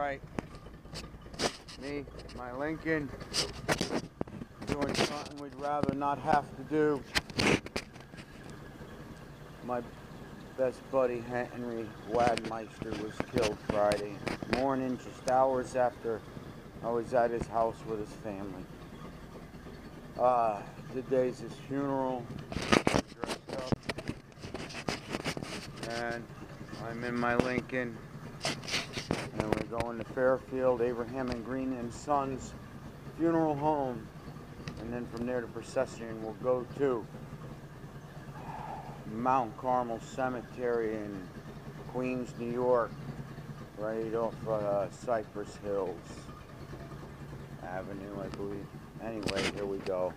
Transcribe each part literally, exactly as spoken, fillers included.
Alright, me, my Lincoln, doing something we'd rather not have to do. My best buddy Henry Wagmeister was killed Friday morning, just hours after I was at his house with his family. Uh, today's his funeral, dressed up, and I'm in my Lincoln, and we're going to Fairfield, Abraham and Green and Sons funeral home, and then from there the procession will go to Mount Carmel Cemetery in Queens, New York, right off uh, Cypress Hills Avenue, I believe. Anyway, here we go.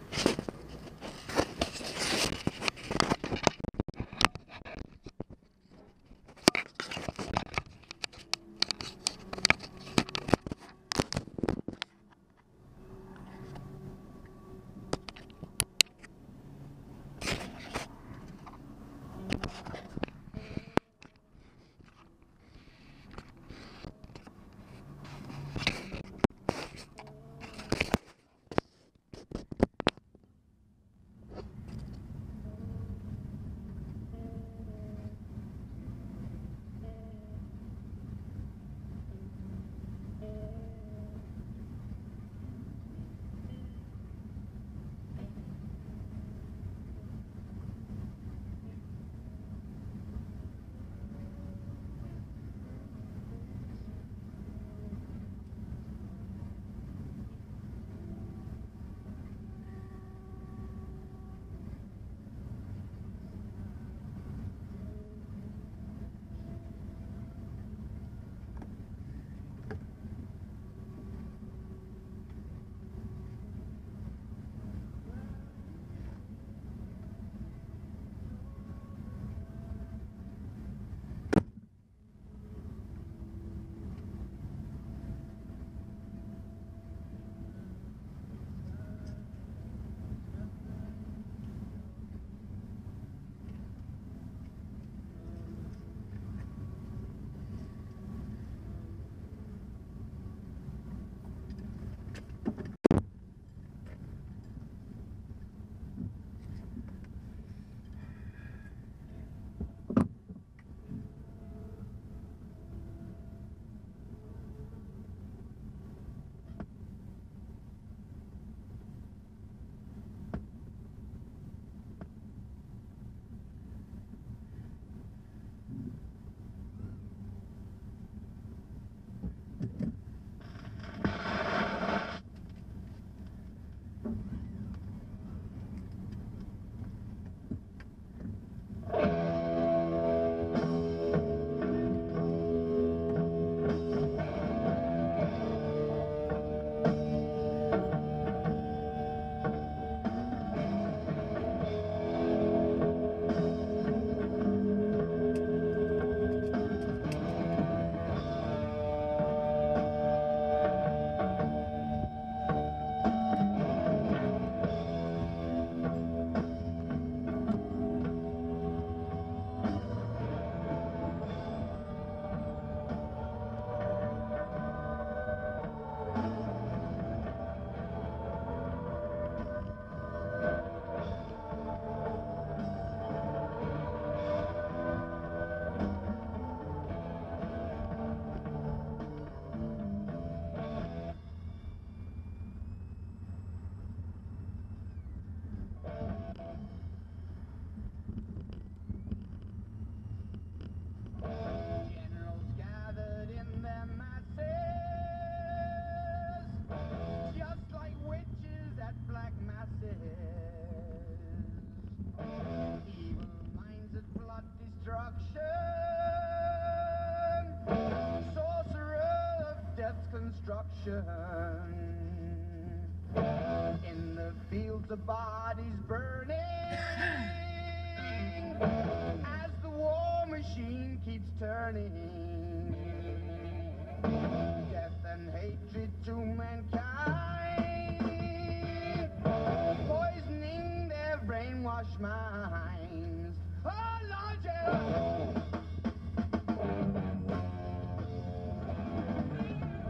In the fields the bodies burning as the war machine keeps turning. Death and hatred to mankind, poisoning their brainwashed minds. Oh Lord, yeah.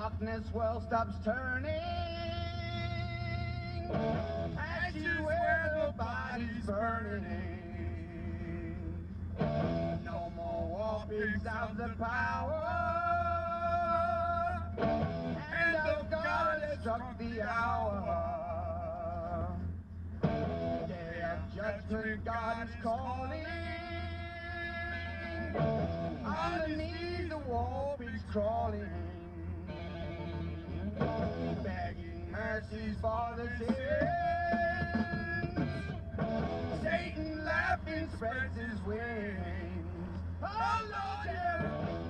darkness well stops turning. Ashes where the body's burning. No more war pigs have the power. Hand of God has struck the hour. Day of judgment, God is calling. Underneath the war pigs crawling, begging mercies for the sins. Satan laughing spreads his wings. Oh Lord, yeah.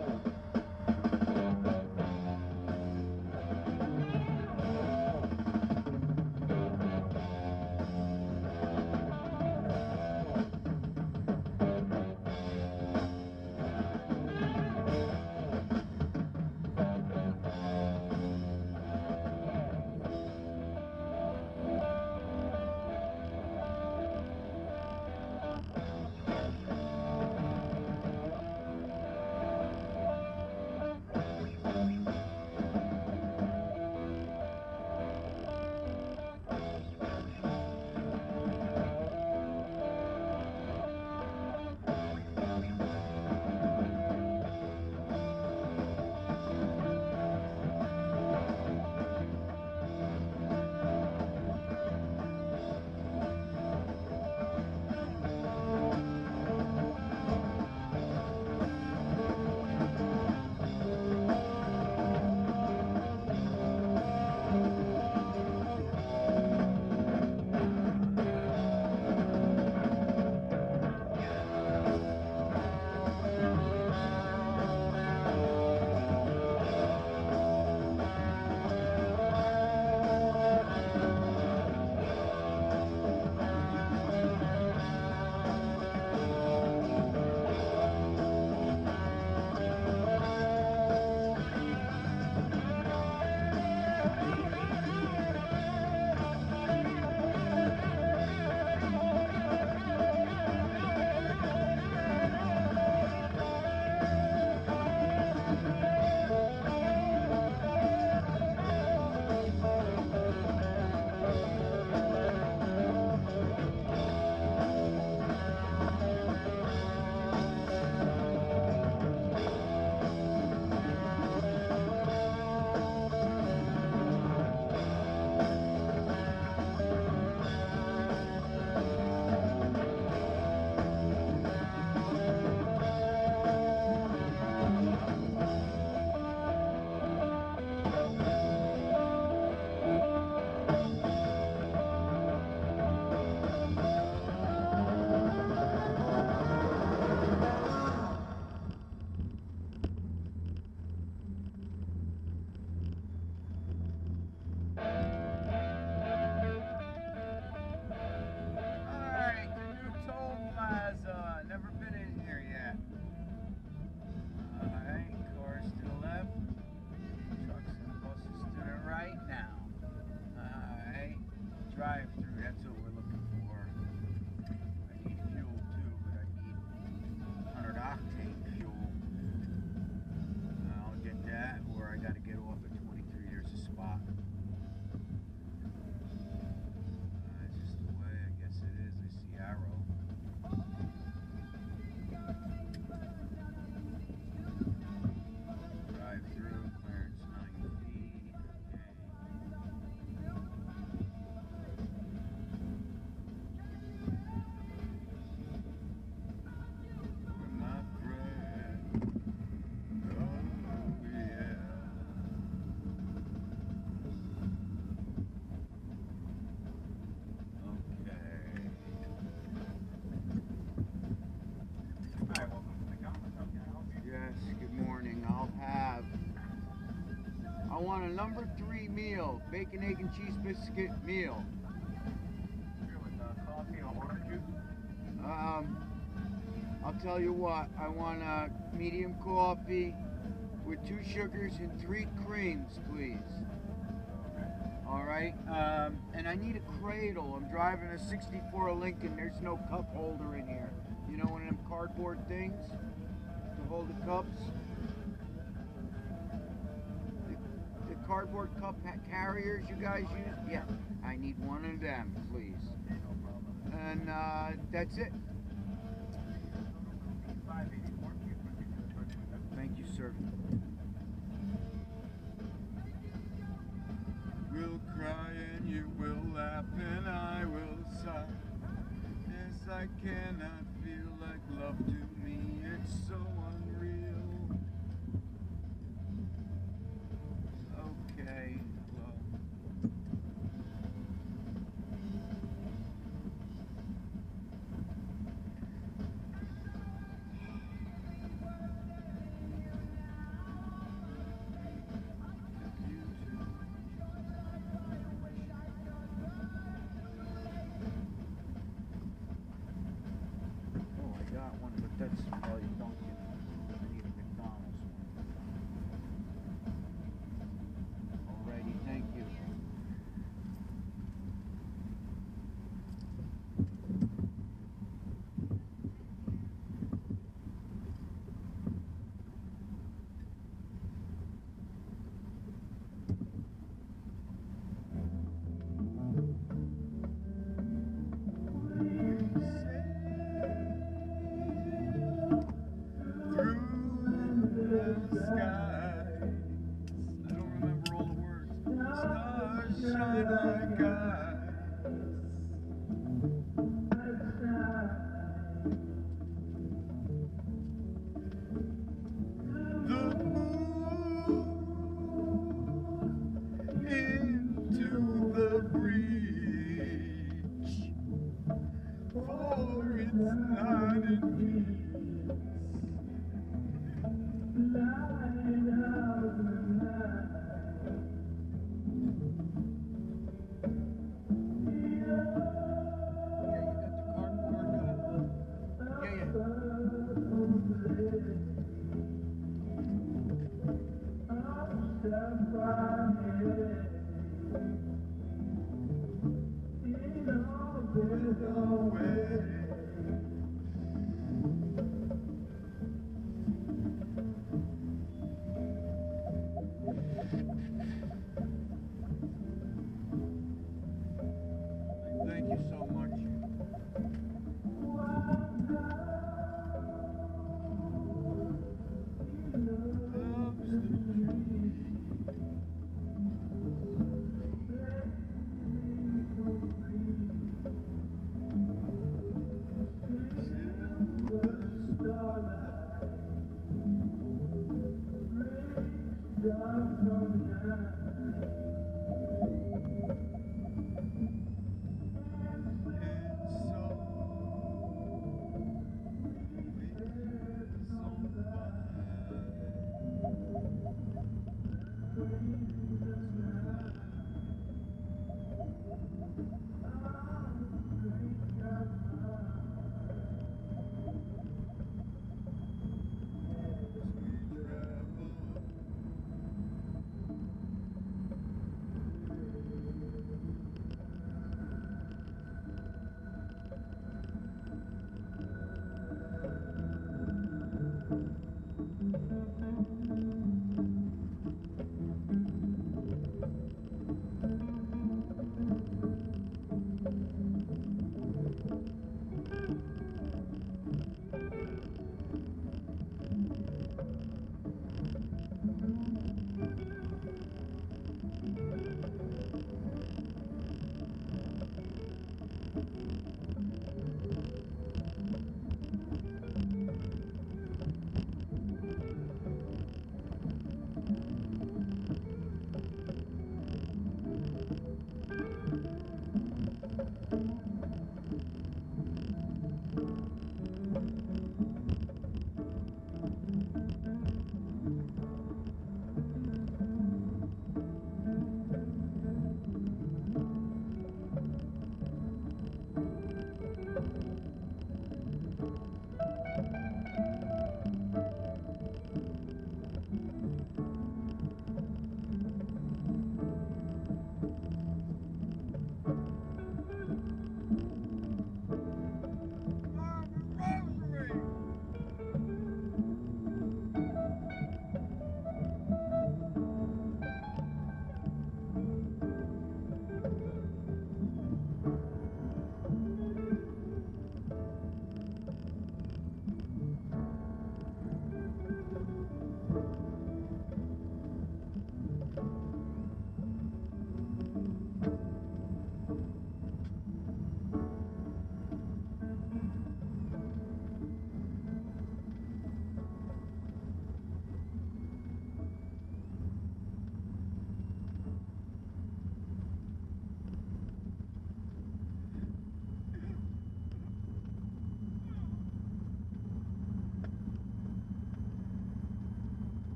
Alright, the new Toll Plaza. Never been in here yet. Alright, cars to the left. Trucks and buses to the right now. Alright, drive through, that's what we're looking for. I need fuel too, but I need one hundred octane fuel. I'll get that, or I gotta get off at twenty-three, there's a spot. Arrow. Drive through, clearance nine feet. For my friend. Oh yeah. Yes, good morning. I'll have, I want a number three meal, bacon, egg, and cheese biscuit meal. With uh, coffee or orange juice? Um, I'll tell you what, I want a medium coffee with two sugars and three creams, please. Okay. All right, um, and I need a cradle. I'm driving a sixty-four Lincoln. There's no cup holder in here. You know, one of them cardboard things to hold the cups. cardboard cup ha- carriers you guys use? Yeah, I need one of them, please. And uh, that's it. Thank you, sir. We'll cry and you will laugh and I will sigh. Yes, I cannot feel like love to me. It's so unreal. Okay, well. Oh, I got one, but that's probably Dunkin'. I need a McDonald's one. Alrighty, thank you. Through the skies, I don't remember all the words. Stars shine like eyes. The moon into the breach, for it's not in peace. Lying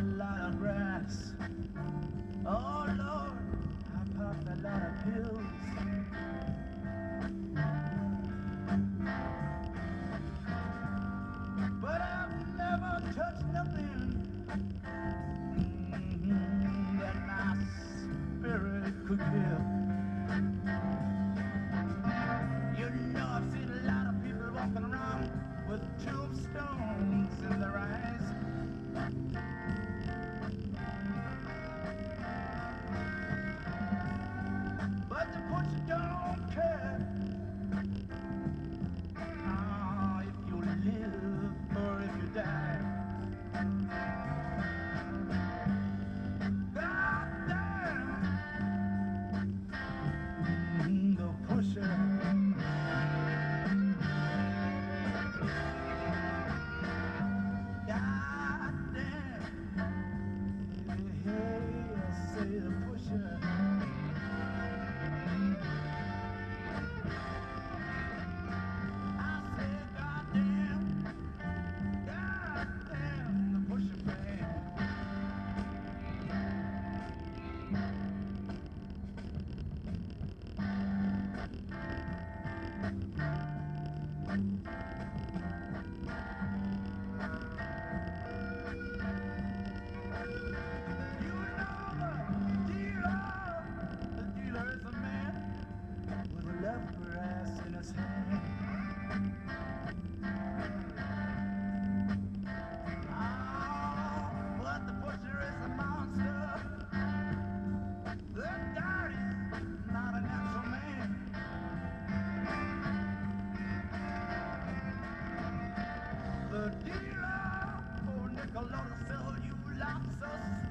lot of grass. Oh Lord, I popped a lot of pills. But I've never touched nothing mm, that my spirit could kill. You know I've seen a lot of people walking around with tombstones in their eyes. But the butcher don't care ah, if you live or if you die. God damn, mm, the pusher. God damn, hey, I say the pusher. The dealer, oh Nickel, ought to sell you lots of